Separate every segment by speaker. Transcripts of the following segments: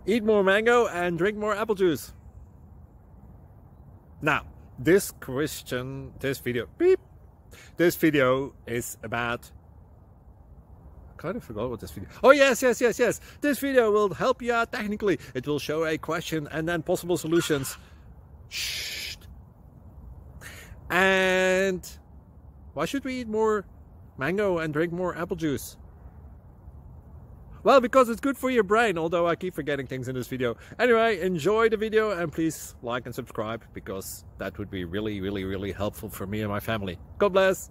Speaker 1: Eat more mango and drink more apple juice. Now, this video is about, I kind of forgot what this video. Oh, yes. This video will help you out technically. It will show a question and then possible solutions. Shh. And why should we eat more mango and drink more apple juice? Well, because it's good for your brain, although I keep forgetting things in this video. Anyway, enjoy the video and please like and subscribe, because that would be really helpful for me and my family. God bless!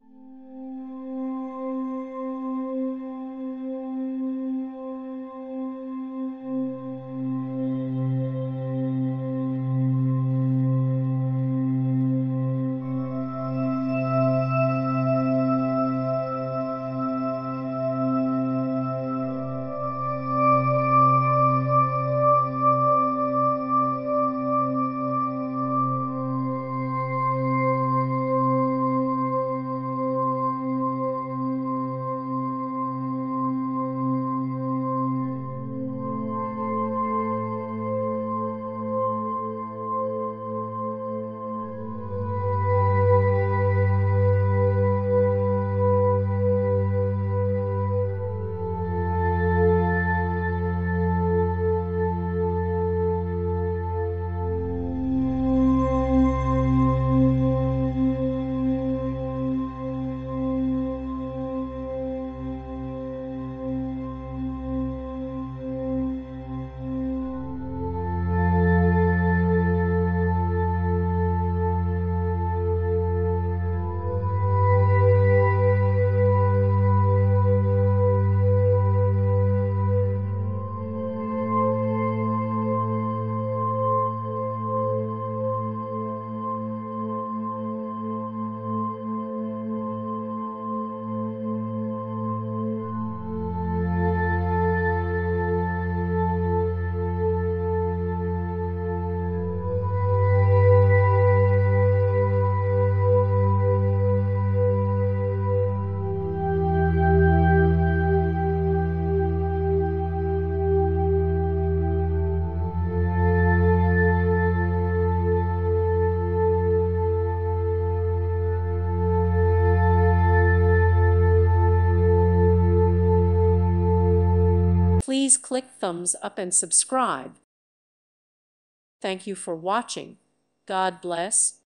Speaker 2: Please click thumbs up and subscribe. Thank you for watching. God bless.